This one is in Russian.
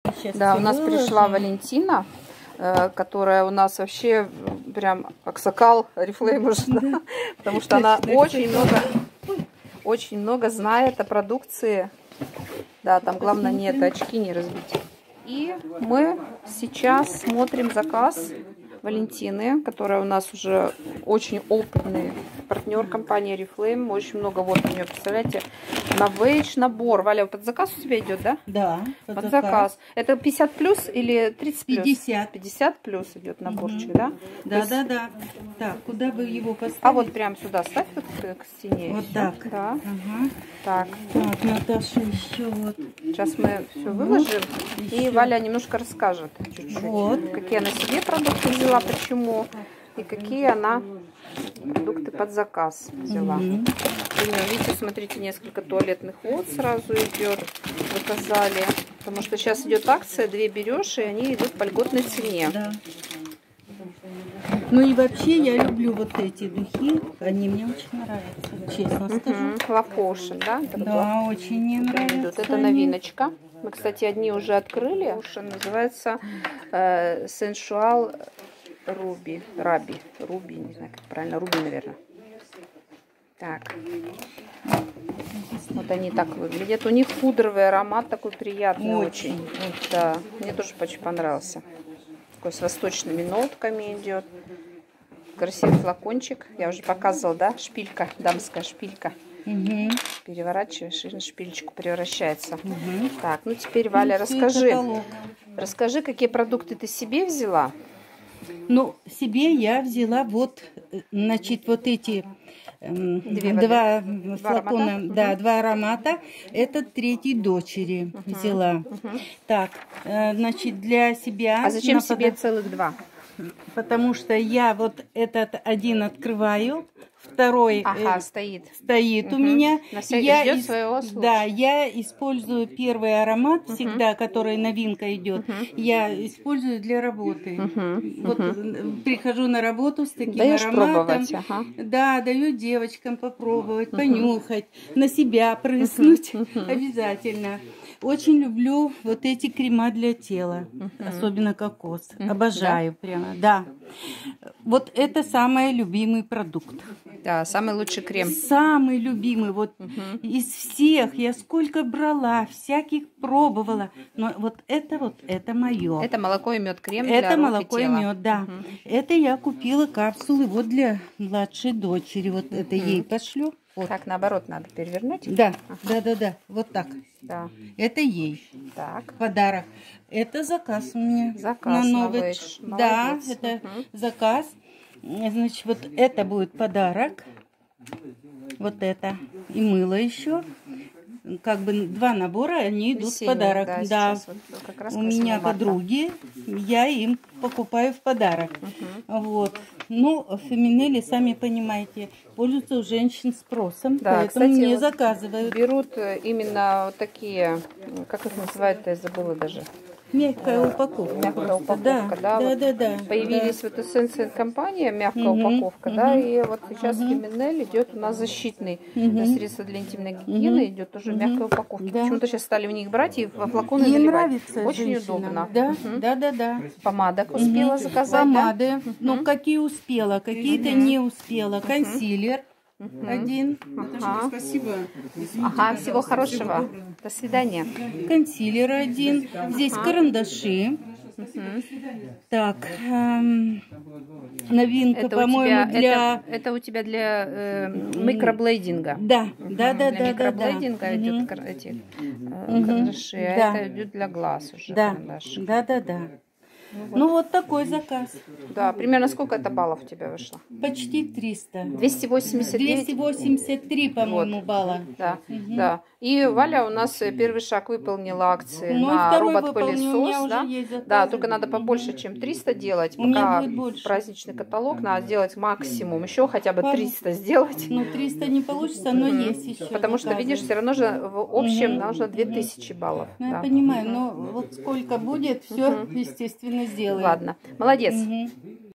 Сейчас Да, у нас выложим. пришла Валентина, которая у нас вообще прям аксакал Oriflame уже, да? Потому что она очень много знает о продукции. Да, там главное нет, очки не разбить. И мы сейчас смотрим заказ Валентины, которая у нас уже очень опытный партнер компании Oriflame. Очень много вот у нее, представляете, Novage набор. Валя, вот этот заказ у тебя идет, да? Да, под заказ. Это 50 плюс или 30 плюс? 50. 50 плюс идет наборчик, да? Да, да. Так, куда бы его поставить? А вот прям сюда ставь вот к стене. Вот так. Да. Ага. Так. Так, Наташа, еще вот. Сейчас мы все выложим. И Валя немножко расскажет чуть-чуть. Вот. Какие она себе продукты взяла, почему. И какие она продукты под заказ взяла. Видите, смотрите, несколько туалетных вод сразу идет. Заказали. Потому что сейчас идет акция, 2 берешь, и они идут по льготной цене. Да. Ну и вообще я люблю вот эти духи. Они мне очень нравятся, честно скажу. Лапошин, да? Да, очень мне нравятся. Это новиночка. Мы, кстати, одни уже открыли. Называется Sensual Ruby. Руби, не знаю, как правильно. Руби, наверное. Так. Вот они так выглядят. У них пудровый аромат такой приятный очень. Да, мне тоже очень понравился. Такой с восточными нотками идет. Красивый флакончик. Я уже показывала, да? Шпилька, дамская шпилька. Переворачиваешь, и на шпилечку превращается. Так, ну теперь, Валя, расскажи, какие продукты ты себе взяла. Ну, себе я взяла вот, значит, вот эти два флакона, аромата? Да, 2 аромата. Это 3-й дочери взяла. Так, значит, для себя. А зачем себе целых 2? Потому что я вот этот один открываю, второй стоит у меня. Ждет своего случая. Да, я использую первый аромат всегда, который новинка идет. Я использую для работы. Вот прихожу на работу с таким ароматом. Да, даю девочкам попробовать, понюхать, на себя прыснуть обязательно. Очень люблю вот эти крема для тела, особенно кокос. Обожаю прямо, да. Вот это самый любимый продукт. Да, самый лучший крем. Самый любимый. Вот из всех я сколько брала, всяких пробовала. Но вот это мое. Это молоко и мед крем. Это молоко и мед, да. Это я купила капсулы вот для младшей дочери. Вот это ей пошлю. Вот. Так, наоборот, надо перевернуть. Да, да. Вот так. Да. Это ей. Так. Подарок. Это заказ у меня. Заказ на Novage. Да, это заказ. Значит, вот это будет подарок. Вот это. И мыло еще. Как бы 2 набора, они идут в подарок. Да. Вот как раз у меня подруги, я им покупаю в подарок. Вот. Ну, Феминели, сами понимаете, пользуются у женщин спросом, да, поэтому кстати, мне вот заказывают. Берут именно вот такие, как их называют-то, я забыла даже. Мягкая упаковка. Мягкая упаковка, да. Да. Появились вот эссенция компания, мягкая упаковка, да, и вот сейчас Феминель идет у нас защитный средство для интимной гигиены, идет уже мягкая упаковка. Почему-то сейчас стали в них брать и во флаконы наливать. Нравится очень женщинам. удобно. Да. Помадок успела заказать, помады. Да? Ну, какие успела, какие-то не успела. Консилер. Один. Спасибо. Всего хорошего. До свидания. Консилер один. Здесь карандаши. Так, новинка, по-моему, для... Это у тебя для микроблейдинга. Да. Микроблейдинга идет эти карандаши, а это идет для глаз уже. Да. Ну, вот такой заказ. Да, примерно сколько это баллов у тебя вышло? Почти 300. 283, по-моему, балла. Да. И Валя у нас первый шаг выполнила акции на робот-пылесос. Да, только надо побольше, чем 300 делать. Пока праздничный каталог, надо сделать максимум. Еще хотя бы 300 сделать. Ну, 300 не получится, но есть еще. Потому что, видишь, все равно же в общем нужно 2000 баллов. Ну, я понимаю, но вот сколько будет, все, естественно, сделаем. Ладно, молодец.